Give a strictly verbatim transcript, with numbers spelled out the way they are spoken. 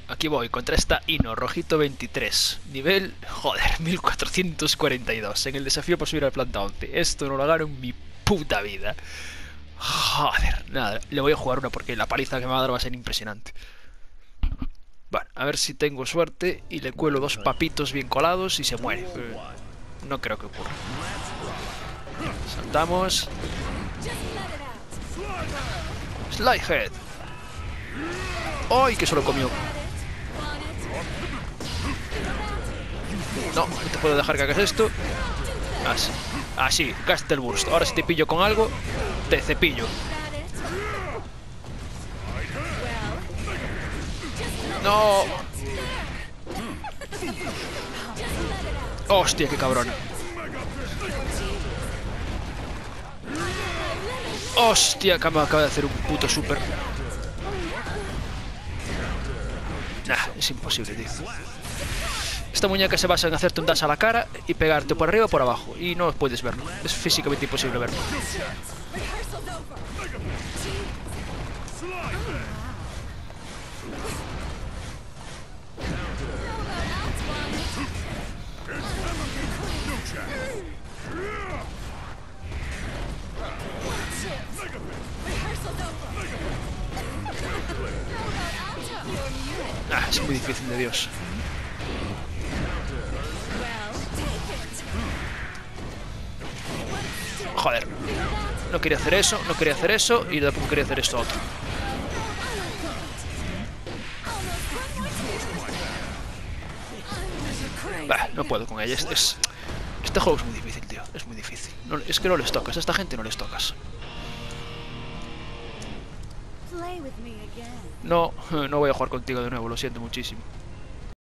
aquí voy, contra esta Ino, rojito veintitrés. Nivel, joder, mil cuatrocientos cuarenta y dos. En el desafío por subir al planta once. Esto no lo gano en mi puta vida. Joder, nada, le voy a jugar una porque la paliza que me va a dar va a ser impresionante. Bueno, a ver si tengo suerte y le cuelo dos papitos bien colados y se muere. No creo que ocurra. Saltamos. Slidehead. ¡Ay, que se lo comió! No, no te puedo dejar que hagas esto. Así, así, Castle Burst. Ahora si te pillo con algo, te cepillo. ¡No! ¡Hostia, qué cabrona! ¡Hostia, que me acaba de hacer un puto super! Nah, es imposible, tío. Esta muñeca se basa en hacerte un dash a la cara y pegarte por arriba o por abajo. Y no puedes verlo. Es físicamente imposible verlo. Ah, es muy difícil, de Dios. Joder. No quería hacer eso, no quería hacer eso y tampoco quería hacer esto otro. Bah, no puedo con ella. Es, es, este juego es muy difícil, tío. Es muy difícil. No, es que no les tocas. A esta gente no les tocas. No, no voy a jugar contigo de nuevo. Lo siento muchísimo.